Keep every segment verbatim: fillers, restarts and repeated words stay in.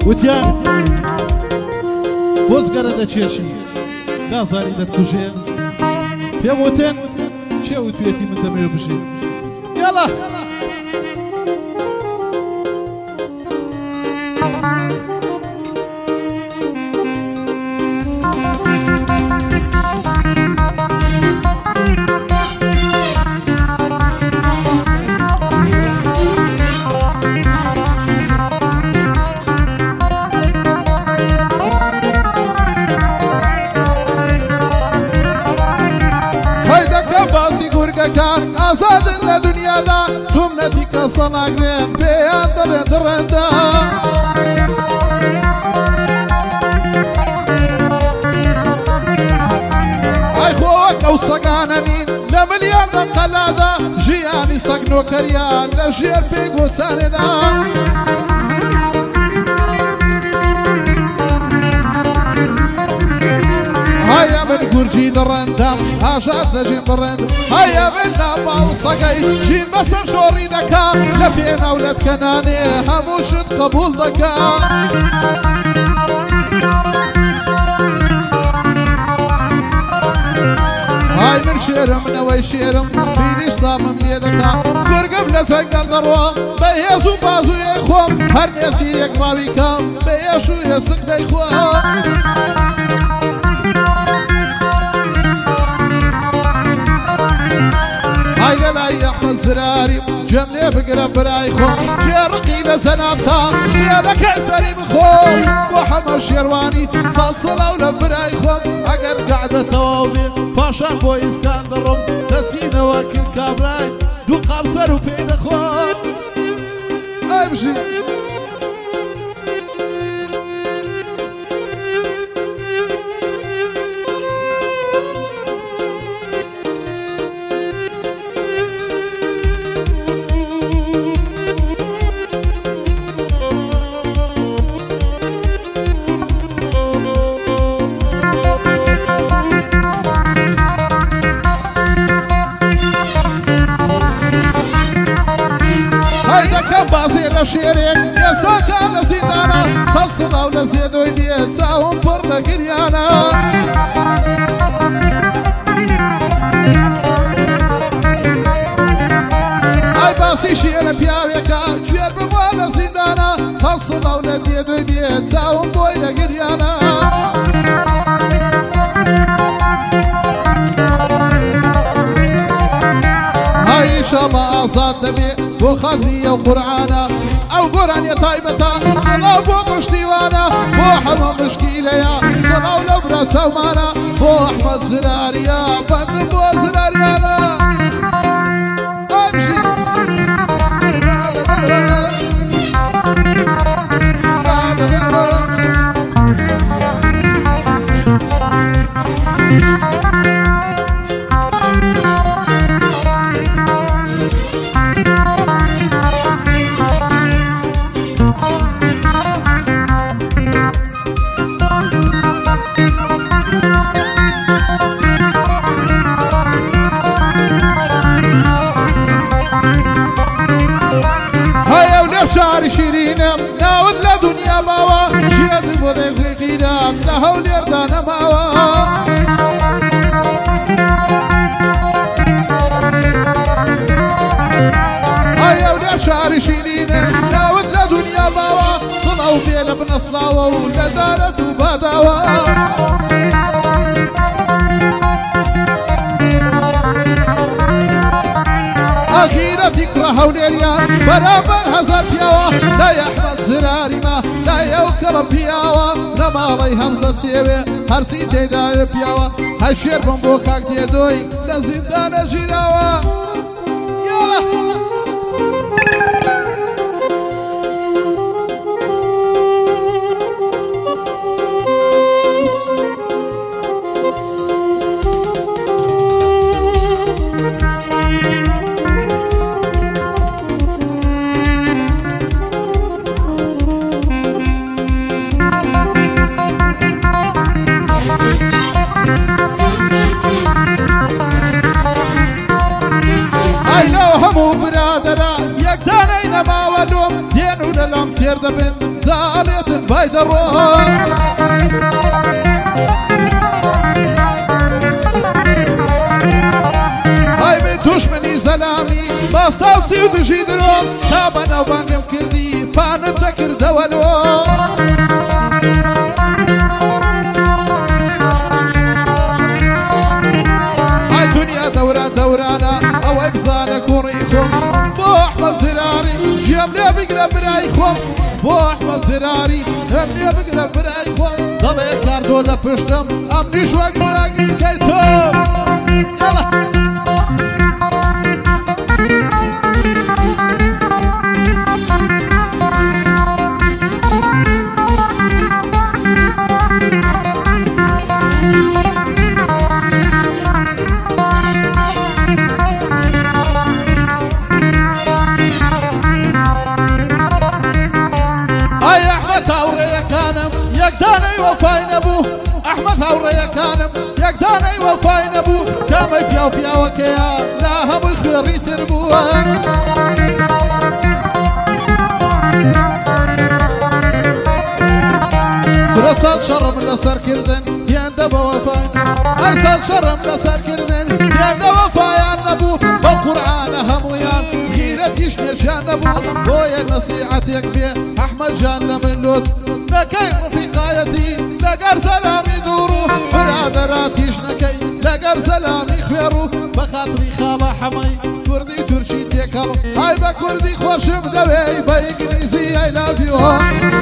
وتیان بۆزگەرە دەچێشی نازانی دەتکوژێ پێم وتێن چێ وتوێتی من دەمەوێ بژێ یاڵا ئازادن لە دنیادا سومنەتی کەسە ناگرێن پێیان دەڵێن دڕێندا ئای خۆوەک ئەو سەگانە نین لە ملیان لە قەلادا ژیانی سەگ نۆکەریان لە ژێر پێی گۆچانێدا هيا من گورجی دڕێندەم ئاژاد دەژین بڕێند هيا من ناپاو سەگەی ژین بەسەر شۆڕی دەکا لە پێناولەت کەنانێ هەموو شت قبول دەکا های من شێرم نەوەی شێرم فیلیستامم لێ دەکا گورگم لە جەنگەڵ دەڕوا بە هێز و بازوویەی خۆم هەر مێسیرێک ڕاوی کەم بە هێش و هێستک دەیخۆم هاي لا يحمل زراري جملي بقرا براي خو جرقي لزنابتا يا لك سري بخوم وحمر شيرواني صلصلة ولا براي خو اقر قاعدة توابي باشا بو اسكندرم تسينا واكل كابراي دو قابسر وبين اخوان امشي شيرين يستاك على زيدانا صلصنا ولا زيد ويدين تاهم برنا قريانا اي باسي شيرين بياويكا شير بموانا زيدانا صلصنا ولا زيد ويدين تاهم بوينا قريانا هاي ان شاء الله ازاد نبي وخلفية وقرآنا أو قرآن يا طيبتا صلاة بو مشتيوانا بو حمام مشكيليا صلاة ولبرا سومانا بو أحمد زراريا بند بو زراريانا أمشي شعر شيرينم ناود لدنيا ماوا شيد بودي فقيرات لهول يردانا ماوا هيا ولي شعر شيرينم ناود لدنيا ماوا صنعوا بينا بنصلاوا ولدارة وباداوا أخيرا تكره وليريان برابر هزار بياوا لا يحمد زراري ما لا يوكرم بياوا نما ضي همسة سيوي هرسي تيدا بياوا هالشير بمبوكاك ديدوي لزندان جيراوا يلا همو برادرا يقدرين ما ولوم دينو للم تێر دەبن زانێتن بای دەڕۆ دوشمنی زەلامی باستاوچی و دژی درۆم تا بەناوبانگم کردی پانم دەکردەوە لۆ ئای دنیا دەوران دەورانە ئەوەی بزانە کوڕی خۆم بۆ ئەحمەد زراری ژێم لێ بگرە برای خۆم بۆ ئەحمەد زراری هەم لێ بگرە برای خۆم دەڵێ کاردۆ لە پشتم ئەمنیش وەک مراگزکەی تۆ یاڵە یەکدانەی وەفای نەبوو ئەحمەد هاوڕێیەکانم یەکدانەی وەفای نەبوو کامەی پیاو پیاوەکەیە لا هەمووی خوێڕی تر بووە برە سەد شەڕم لەسەرکردن دیاندە بە وەفای ئەی سەد شەڕم لەسەرکردن دیاندە وەفایان نەبوو بە قورعانە هەموویان غیرەتیش نێژیان نەبوو بۆیە نەسیحەتێک بێ ئەحمەد جان لە من لۆت نەکەی ڕفیقایەتی لەگەر سەلامی دوور و برادەراتیش نەکەی لەگەر سەلامی خوێڕ و بە خاتری خاڵە حەمەی کوردی تورکی تێکەڵ ئای بە کوردی خۆشم دەوێی بە ئینگلیزی ئای لاڤیۆ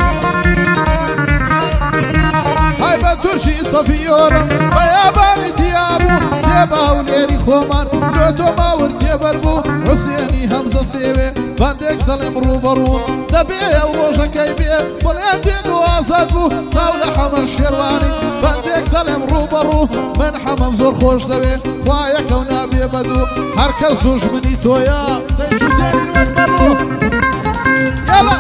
ئای بە تورکی سەفیۆرم بە یابانی دیابوو جێبا و لێری خۆمان لۆتۆ ماور تێبەر بوو حوسێنی هەمزە سێوێ بەندێک دەڵێم ڕوبەڕوو دەبێ ئەو ڕۆژەکەی بێ بڵێن دێن و ئازاد بوو ساو لە حەمە شێڕوانی بەندێک دەڵێم ڕوبەڕوو من حەمەم زۆر خۆش دەوێ خوایەکەو نابێ بەدوو هەرکەس دوژمنی تۆیە دەیسوودێنی وەک بەڕوو یاڵە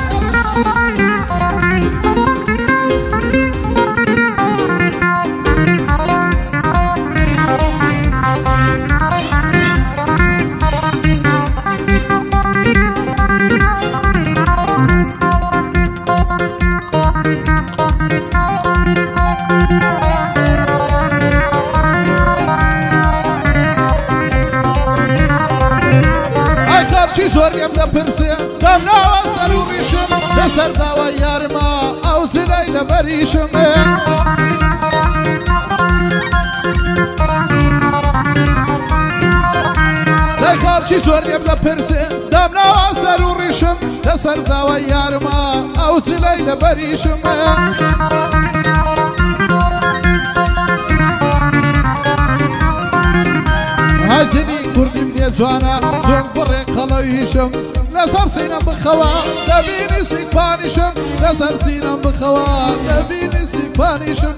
زۆریم دەپرسێ دەم ناوە سەر و ڕیشم لەسەر داوە یارمە ئەو جلەی لە بەریشم دەی خاڵکی زۆریم دەپرسێ دەم ناوە سەر و ڕیشم لەسەر داوە یارمە ئەو جلەی لە بەریشم هەجنی کوردیم لێ جوانە چۆن بڕێ قەڵەویشم لەسەر سینەم بخەوە دەبینی سیپانیشم لەسەر سینەم بخەوە دەبینی سیپانیشم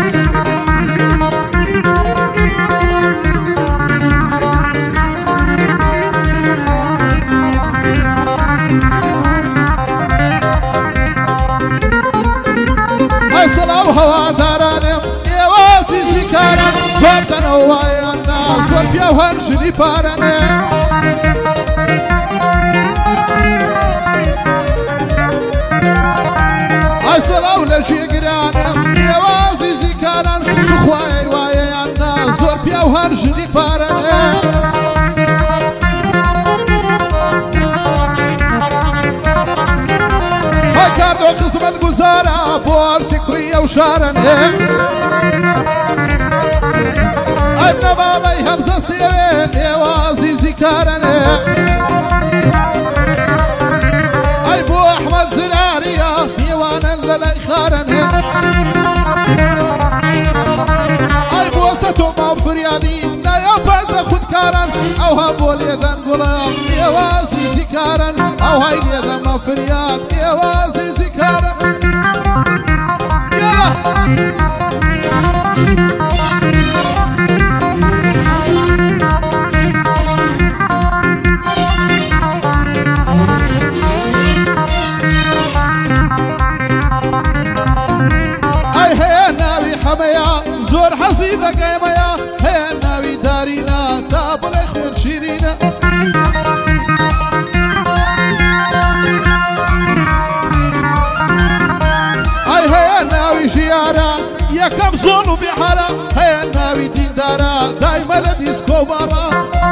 ئەی سەڵاو هەوادارانم ئێوە سیسی کارم زۆرتەنەوە وایەنە زۆر پیاو هەر ژنی پارەنێ ئەی سەڵاو لە ژێگرانم ئێوە زیزی کارن بخوایر وایەیانە زۆر پیاو هەر ژنی پارەنێ هەکاردۆ خزمەت گوزارە بۆ ئەرسی کوڕی ئەو شارەنێ ئەی بنەماڵەی هەمزە سێوێ ئێوە زیزی کارەنێ ئەی بۆ ئەحمەد زراریە میوانن لە لای خارەنێ ئەی بۆ سەتۆ ماو فریادی لایە پەزە خودکارن ئەو هەم بۆ لێدەن گوڵم ئێوە زیزی کارن ئەو های لێدەمە فریاد ئێوە زیزی کارن یاڵە زۆر حەزی بەگەیمەیە هەیە ناوی دارینە تا بڵێ خوێن شیرینە لە دیسکۆ بەڕا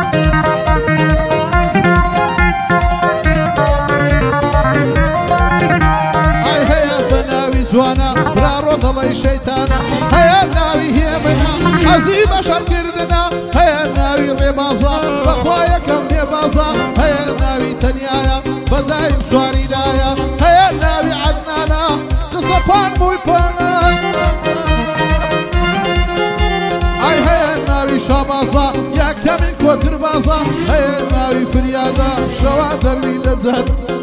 ئای هەیە بە ناوی جوانە برا ڕۆدەڵی شەیتانە هەیە ناوی هێمنە حەزی بەشەرکردنە هەیە ناوی ڕێبازە بەخوا یەکەم بێبازە هەیە ناوی تەنیایە بەدایم سواریدایە هەیە ناوی عەدنانە قسە پان مووی پانە ئای هەیە ناوی شابازە یاکەمین کۆتر بازە هەیە ناوی فریادە شەوا دەروی لە جەد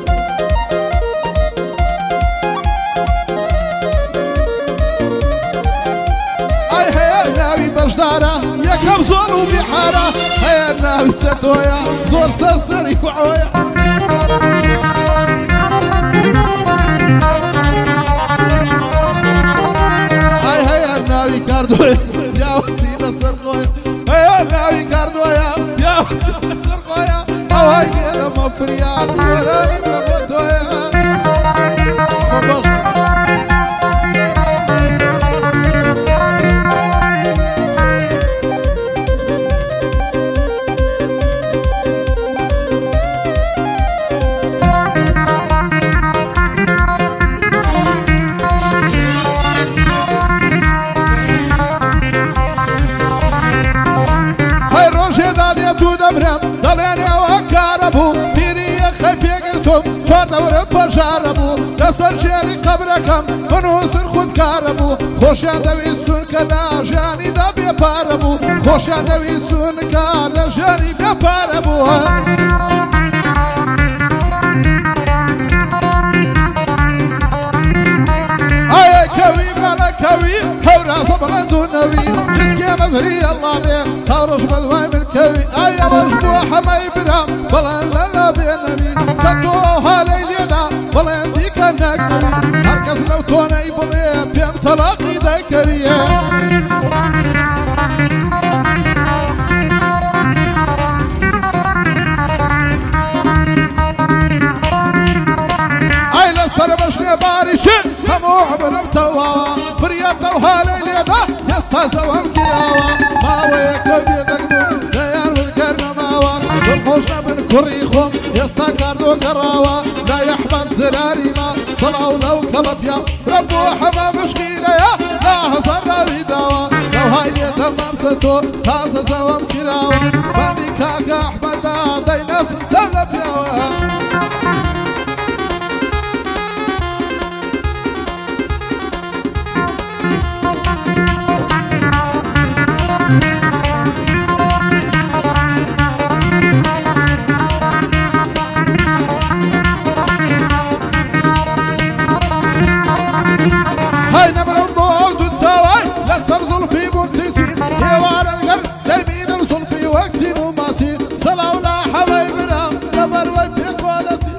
ئای هەیە ناوی بەشدارە یەکەم زۆر و بیحارە هەیە ناوی چەتۆیە زۆر سەرسەری کوعۆیە ئای هەیە ناوی کاردۆیە یاوچی لەسەر خۆیە هەیە ناوی کاردۆیە یاوچی لەسەر خۆیە ئەوهای لێرەمە فریاد وەرانی لە بۆ تۆیە دەڵێنەوە کارە بوو پیری یەخەی پێگرتم چوار دەورە پەژارە بوو لەسەر ژێری قەبرەکەم بنووسر خودکارە بوو خۆشیان دەویست چونکە لە ژیانیدا بێپارە بوو خۆشیان دەویست چونکە لە ژیانی بێپارە بووە ئایا کەوی مەڵە کەوی هەورازە بەڵەند و نەوی جسکێ مەزری ئەڵڵا بێ چاوڕۆژ بەدوای من کەوی ئایا بەش بووە حەمەی برام بەڵێن لەلا بێنەوی چەندۆ هەڵەی لێدا بەڵێن دیکە نەکەوی هەرکەس لەو تۆنەی بڵێ پێم تەلاقی دەکەویە ئای لەسەر بەشنێ باریشن هەموو عمرم تەواوە فریاتە و هەڵەی لێدا هێستا زەوەم گیراوە ماوەیە کە بێدەگبوو دەیان وەرگەرمەماوە دڵخۆش نەبن کوڕی خۆم ئێستا کاردۆ گەڕاوە لای ئەحمەد زراریمە سەڵاو لەو کەڵەپیا رەبۆ حەمە مشکیلەیە لا هەزار راوی داوە لەوهای لێتە مامسە تۆ تازە زەوەم گیراوە بەندی کاکە ئەحمەدا دەینەسم سەر لە پیاوە لەسەر زولفی بورتیچین هێوارن گەر دەبینم زولفی وەکسین و ماسین سەڵاو لا حەوەی برام لەبەروەی پێکۆلەچین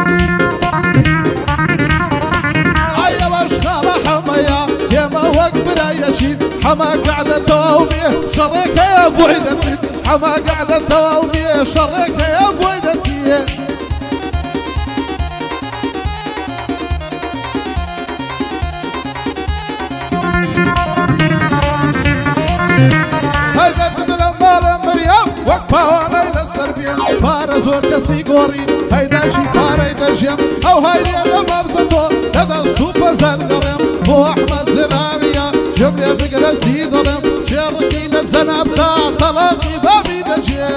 ئایەوەش خاڵە حەمەیە ئێمە وەک برایەچین حەما گەعدەتەوە و بێ شەڕێکەیە بۆی دەچین حەما گەعدەتەوە و بێ شەڕێکەیە بۆی دەچین وەک پاوانەی لەسەر بێن پارە زۆر کەسی گۆڕی هەیداشی پارەی دەژێم ئەو هایلێ لە مەبزە تۆ لە دەست و پەزەر دەڕێم بۆ ئەحمەد زراریە ژێمرێ بگرە زی دەڵێم شێڕکی لە زەنابدا تەڵاقی بابی دەژێ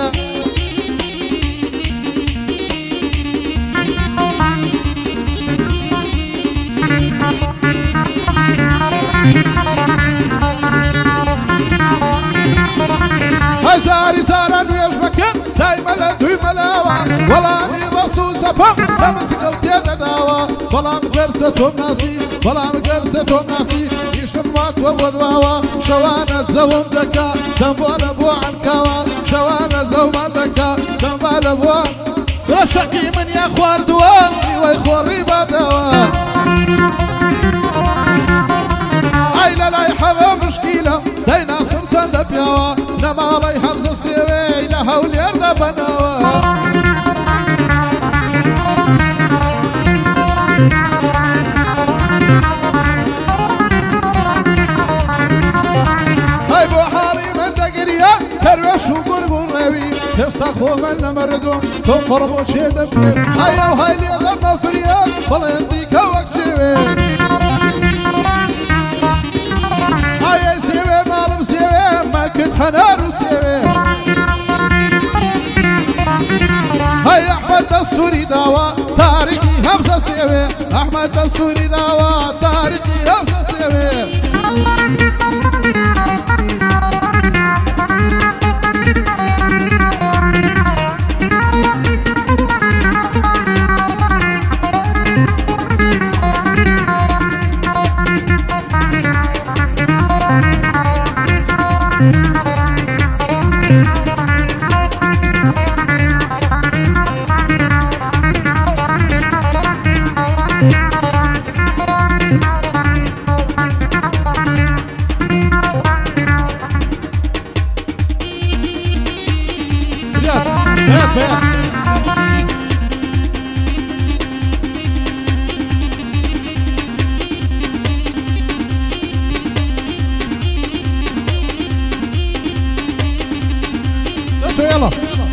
هەزاری زارە نوێژ بکەن دایمە لە دوی مەلاوە وەڵامی ڕەست و جەپەم لە مزگەوت تێدەداوە بەڵام گەرسە تۆم ناسی بەڵام گەرسە تۆم ناسی ئیشم ماتوە بۆ دواوە شەوانە زەوم دەکا دەمبۆرە بۆ عەنکاوە شەوانە زەومان دەکا دەمبالە بۆ ڕەشەقی منیا خواردووە میوەی خۆڕی بادەوە ئای لەلای حەوە مشکیلە دەیناسم سەندە پیاوە نەماڵەی هەمزە سێوەی لە هەولێر دەبەنەوە هەی بۆ حاڵی من دەگریە تەروێش تخو من مردم تو قربو شيدم بيه هيا وهاي لي ذم فريان والله ينطيك وكجيبي هيا سيبي مالم سيبي ما كنت حنار وسيبي هيا احمد دستوري داوا تاريخي همسة سيبي احمد دستوري داوا تاريخي همسة سيبي يلا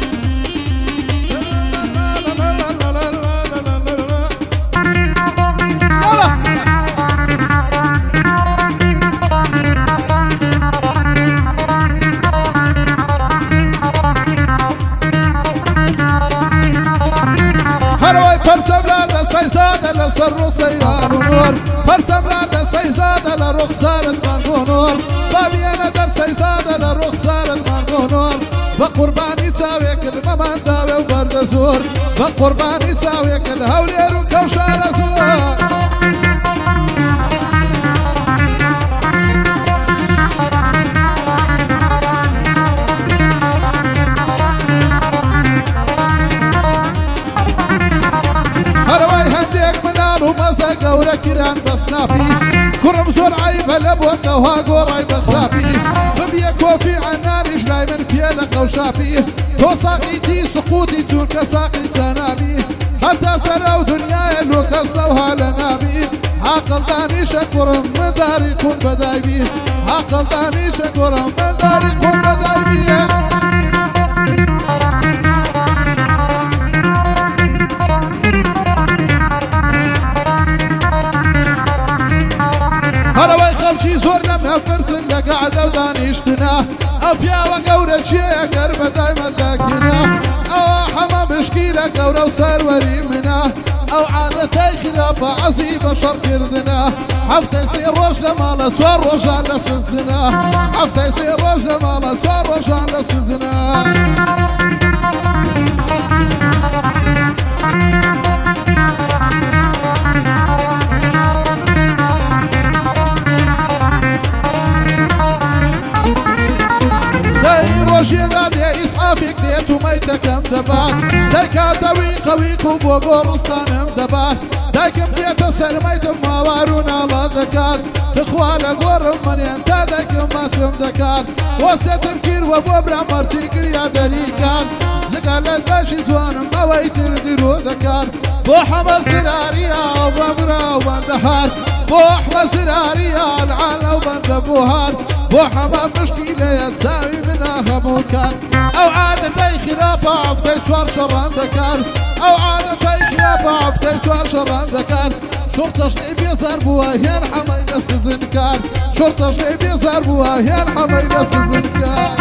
سيزادة لسر سيار نور فرسم لا سيزادة لرخصار المنغو نور بابي أنا در سيزادة لرخصار المنغو نور بقرباني تساوي كل ممان داوي وبرد زور بقرباني تساوي كل هولير وكوشار زور ومسا قورا كيران بصنافي كرم زور عيب لبوته وهاقور عيب خرافي ببيا كوفي عنان رجلاي من فيلا قوشافي تو ساقيتي سقوطي تونك ساقي سنابي حتى سراو دنيا لو كسوها لنابي عقل داني شكور من داري كون بداي بيه عقل داني شكور من داري كون بداي بيه هروي خلشي زورنا ما فرسن لقعدة ودانيشتنا أبيا وقورة شيء قربة دايما داكنا أو حمام مشكيلة قورة وصار وريمنا أو عادتي خلافة عزيبة شر كردنا حفتي يصير رجل مالا صور رجال لسنزنا حفتي يصير رجل مالا صور رجال لسنزنا روجي غادي إسعافك ديت وميتك مدبات دايكا دوي قويك وبوغورستان مدبات دايك بديت سرميت موارون على ذكار تخوانا قرم من ينتا دايك ما سم ذكار وستنكير وبوبرا مرتيك يا دريكان زقال الباشي زوان مويت الديرو ذكار بو حمل سراريا وبمرا وبندحار بو حمل سراريا العالا وبندبوهار بو حمام مشكلة يتساوي منها خموكان أو عادتي خلافة عفتي سوار شران ذكار أو عادتي خلافة عفتي سوار شران ذكار شرطة شنيب يزار بوها هين حميلة سزنكار شرطة شنيب يزار بوها هين حميلة سزنكار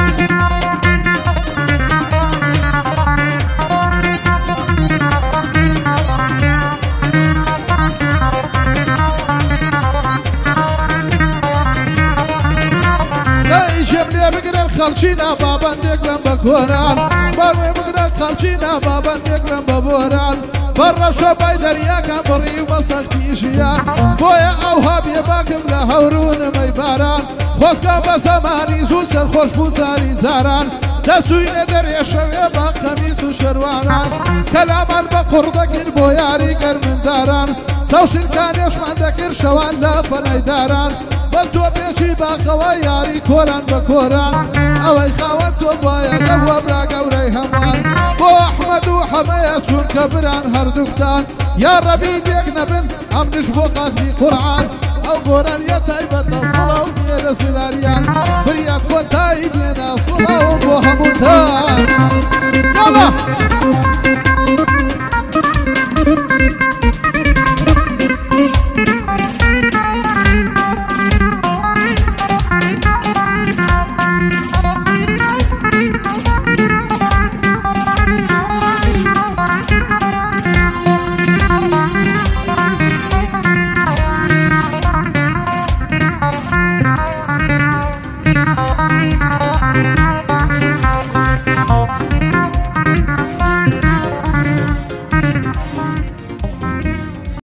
خلشينا بابا نقلم بكوران برمي مقرد خلشينا بابا نقلم ببوران برا شباي دريا كامري ومسكتي شيان بويا اوهاب يباكم لهورون ميباران خوز كان بسماني زول شر خوش بوزاري زاران دسوين دريا شوية باقميس وشروانان كلامان بقردك بوياري كرمن داران سوشن كان يشمان دكر شوان لا فناي داران بلتو بيشي باقوا ياري كوران بكوران اوي خاوان تو بايا دوا براقا وري همان بو أحمد وحماية چون كبران هردوكتان يا ربي بيقنا بن أم نشبو قاتلي قرآن أو قرآن يتايبتنا صلاة وبينا سلاريان فريا كوتاي بينا صلاة وبو هموتان يلا